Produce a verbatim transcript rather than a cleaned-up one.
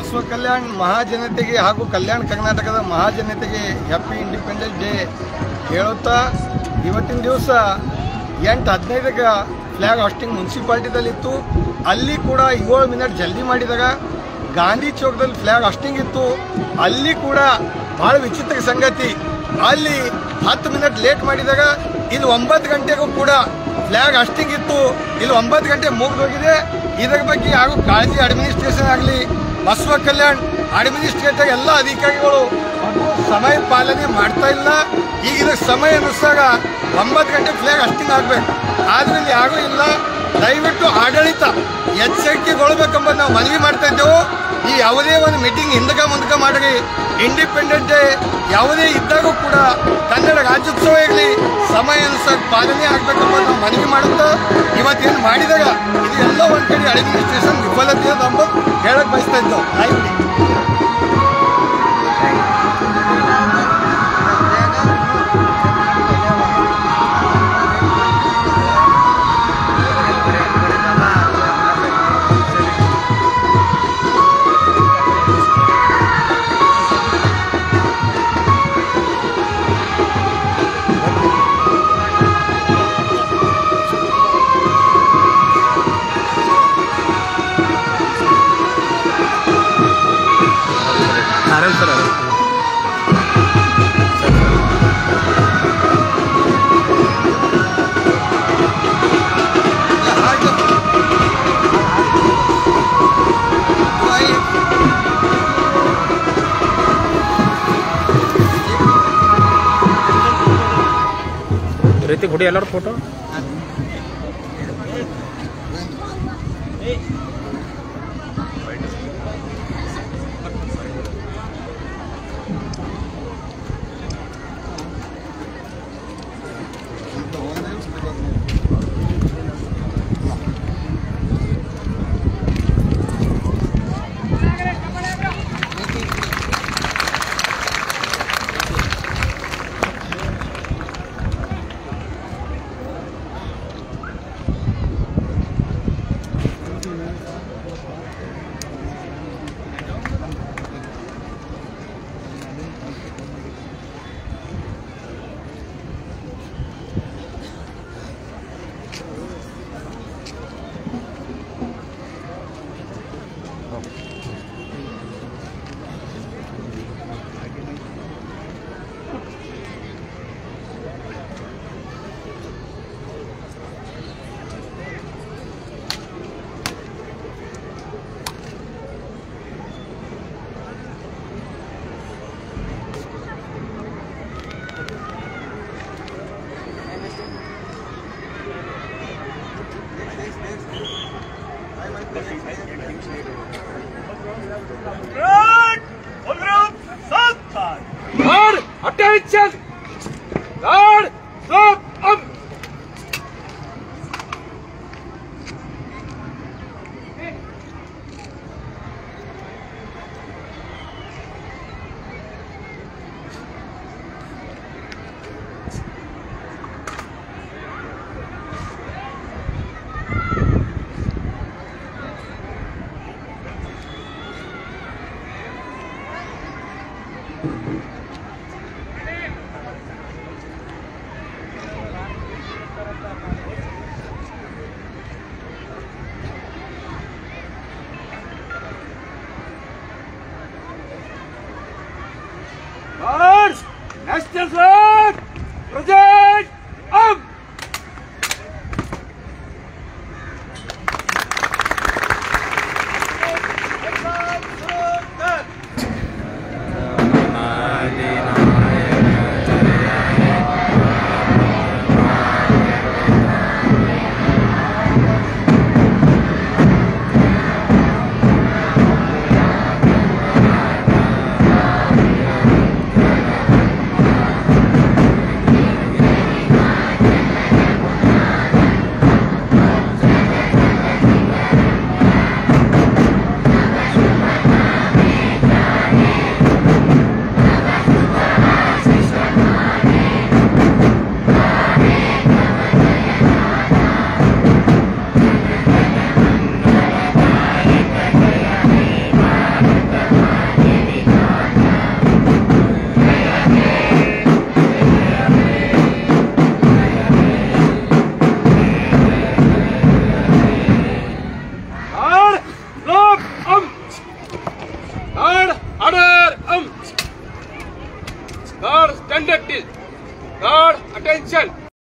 ಬಸವಕಲ್ಯಾಣ ಮಹಾಜನತೆಗೆ ಹಾಗೂ ಕಲ್ಯಾಣ ಕರ್ನಾಟಕದ ಮಹಾಜನತೆಗೆ happy independence day ಹೇಳುತ್ತಾ, ಇವತ್ತಿನ ದಿವಸ ಎಂಟು ಹದಿನೈದಕ್ಕೆ ಫ್ಲ್ಯಾಗ್ ಹಾಸ್ಟಿಂಗ್ ಮುನ್ಸಿಪಾಲ್ಟಿದಲ್ಲಿತ್ತು. ಅಲ್ಲಿ ಕೂಡ ಏಳು ಮಿನಿಟ್ ಜಲ್ದಿ ಮಾಡಿದಾಗ ಗಾಂಧಿ ಚೌಕದಲ್ಲಿ ಫ್ಲ್ಯಾಗ್ ಹಾಸ್ಟಿಂಗ್ ಇತ್ತು. ಅಲ್ಲಿ ಕೂಡ ಭಾಳ ವಿಚಿತ್ರ ಸಂಗತಿ, ಅಲ್ಲಿ ಹತ್ತು ಮಿನಿಟ್ ಲೇಟ್ ಮಾಡಿದಾಗ ಇಲ್ಲಿ ಒಂಬತ್ತು ಗಂಟೆಗೂ ಕೂಡ ಫ್ಲ್ಯಾಗ್ ಹಾಸ್ಟಿಂಗ್ ಇತ್ತು. ಇಲ್ಲಿ ಒಂಬತ್ತು ಗಂಟೆ ಮುಗಿದೋಗಿದೆ. ಇದರ ಬಗ್ಗೆ ಯಾರು ಕಾಳಜಿ ಅಡ್ಮಿನಿಸ್ಟ್ರೇಷನ್ ಆಗಲಿ ಬಸವ ಕಲ್ಯಾಣ ಅಡ್ಮಿನಿಸ್ಟ್ರೇಟರ್ ಎಲ್ಲ ಅಧಿಕಾರಿಗಳು ಸಮಯ ಪಾಲನೆ ಮಾಡ್ತಾ ಇಲ್ಲ. ಈಗ ಇದಕ್ಕೆ ಸಮಯ ಅನಿಸಿದಾಗ ಒಂಬತ್ತು ಗಂಟೆ ಫ್ಲ್ಯಾಗ್ ಹಾಸ್ಟಿಂಗ್ ಆಗಬೇಕು, ಆದ್ರೆ ಇಲ್ಲಿ ಯಾರೂ ಇಲ್ಲ. ದಯವಿಟ್ಟು ಆಡಳಿತ ಎಚ್ಚರಿಕೆಗೊಳ್ಬೇಕೆಂಬುದು ನಾವು ಮನವಿ ಮಾಡ್ತಾ ಇದ್ದೆವು. ಈ ಯಾವುದೇ ಒಂದು ಮೀಟಿಂಗ್ ಹಿಂದಕ ಮುಂದಕ ಮಾಡಿ ಇಂಡಿಪೆಂಡೆನ್ಸ್ ಡೇ ಯಾವುದೇ ಇದ್ದಾಗೂ ಕೂಡ ಕನ್ನಡ ರಾಜ್ಯೋತ್ಸವ ಇರಲಿ ಸಮಯ ಅನುಸಾರ ಪಾಲನೆ ಆಗಬೇಕೆಂಬುದು ನಾವು ಮನವಿ ಮಾಡುತ್ತಾ, ಇವತ್ತೇನು ಮಾಡಿದಾಗ ಇದು ಎಲ್ಲ ಒಂದು ಕಡೆ ಅಡ್ಮಿನಿಸ್ಟ್ರೇಷನ್ ವಿಫಲತೆ ಅಂಬುದು ಹೇಳಕ್ ಬಯಸ್ತಾ ಇದ್ದೆವು. ಆಯ್ತು. ರೀತಿ ಗುಡಿ ಎಲ್ಲರ photo Guard, attention! Guard, stop, up! Guard, stand at this. Guard, attention.